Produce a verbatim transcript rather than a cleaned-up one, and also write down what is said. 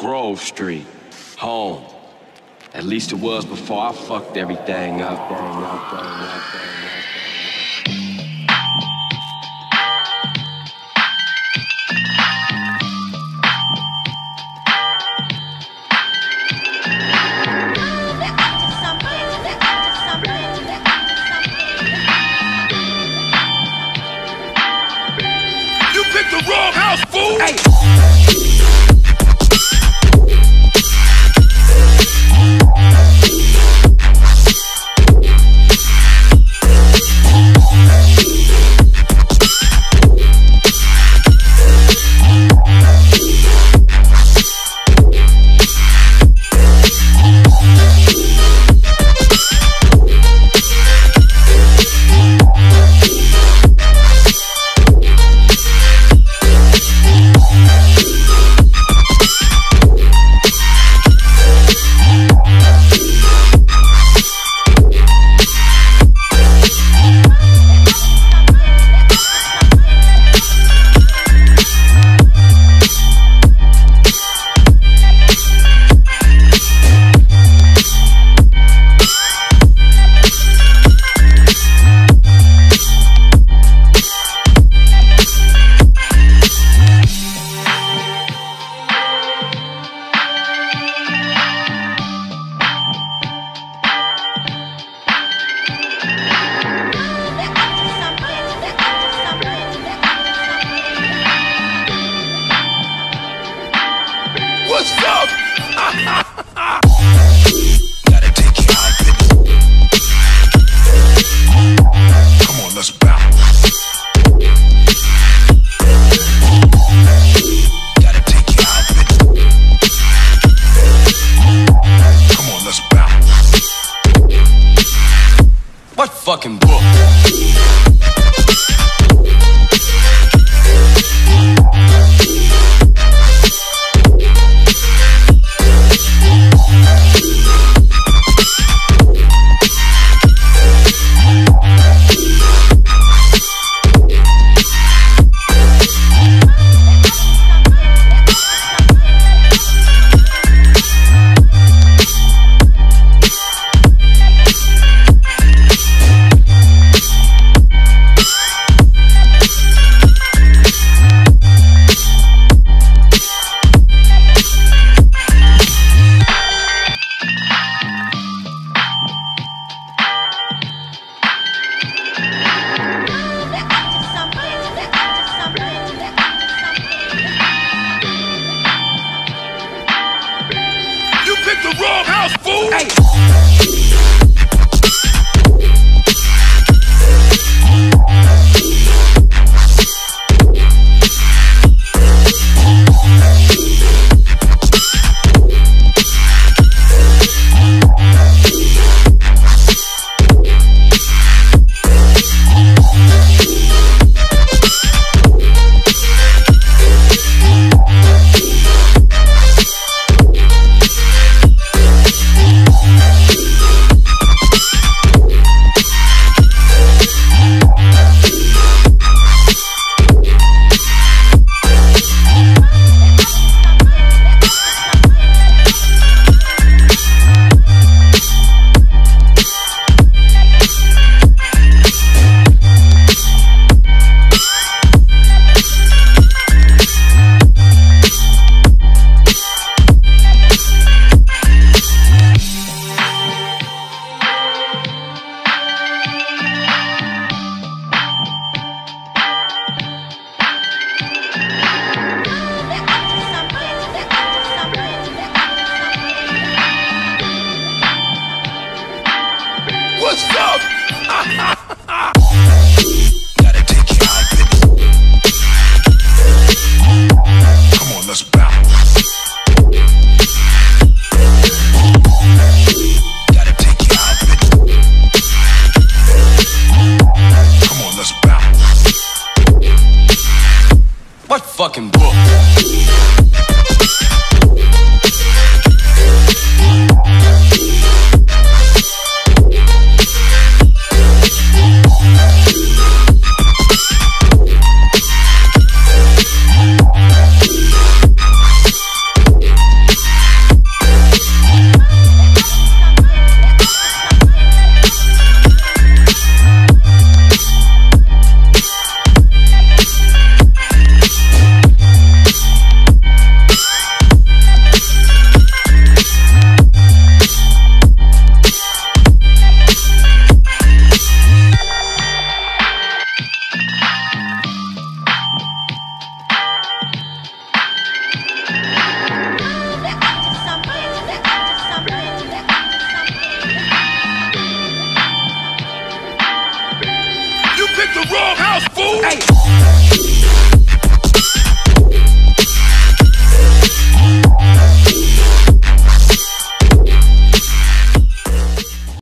Grove Street, home. At least it was before I fucked everything up. Bang, up, bang, up, bang, up. The wrong house, fool! Hey. What's up? Gotta take you out, baby. Come on, let's bounce. Gotta take you out, baby. Come on, let's bounce. What fucking book? The wrong house, fool! Hey. What's up? Gotta take you out, baby. Come on, let's bounce. Gotta take you out, baby. Come on, let's bounce. What fucking book? Hey.